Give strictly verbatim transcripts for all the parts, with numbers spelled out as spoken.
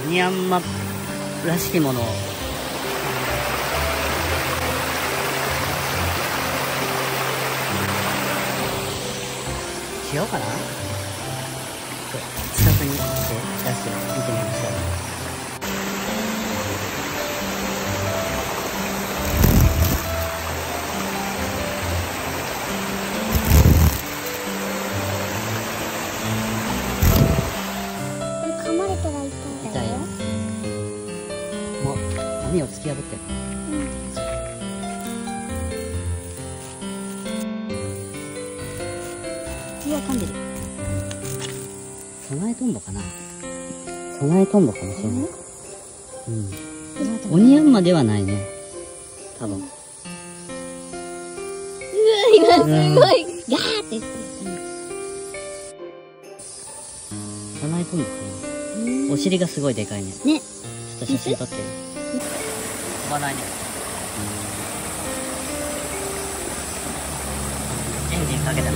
オニヤンマらしきものをしようかな。近くにして出して見てみましょう。 噛まれたら痛い痛いよ。もう網を突き破ってる。口は噛んでる。備えトンボかな。備えトンボかもしれない。うん。オニヤンマではないね。多分。うわ、 今すごい、ガーって。 備えトンボかな。お尻がすごいでかいね。 ね。 ちょっと写真撮ってる。飛ばないね。エンジンかけたね。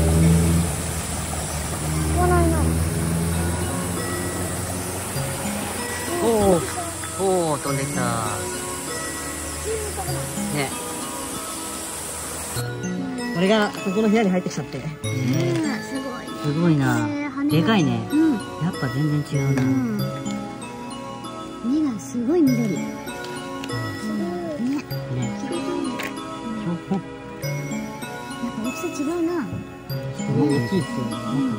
飛ばないな。 おお、おお、飛んできた。ね。これがここの部屋に入ってきちゃって。 うん、すごい。 すごいな。でかいね。 うん。 やっぱ全然違うな。 目がすごい緑。ね。ね。 ね。 やっぱ大きさ違うな。 大きいっすよね。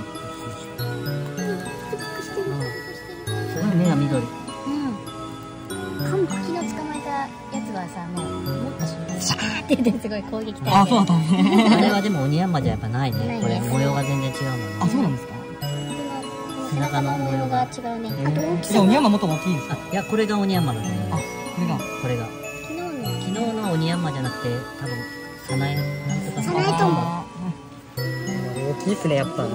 すごい目が緑。 うん。噛む昨日捕まえたやつはさ、もう持った瞬間シャーって言ってすごい攻撃的。 あ、そうだね。あれはでもオニヤンマじゃやっぱないね。これ模様が全然違うもんね。 あ、そうなんですか。 背中の模様が違うね。あと大きさ。 じゃあオニヤンマもっと大きいんですか。 いや、これがオニヤンマだね。 あ、これが。 これが。 昨日の。 昨日のオニヤンマじゃなくて、多分サナエなんとか。 サナエトンボ。 大きいっすね、やっぱ。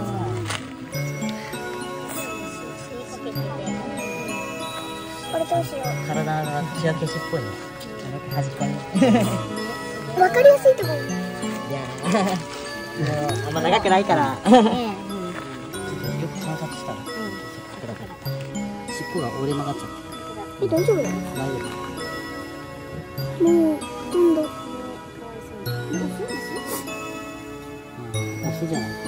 これどうしよう。 体が艶消しっぽいね。端っこに。 わかりやすいところ。 いやー、あんま長くないから。 ねちょっとよく観察したら、尻尾が折れ曲がっちゃって。 え、大丈夫だよ。 大丈もう飛んだ。 夫。オスじゃないか。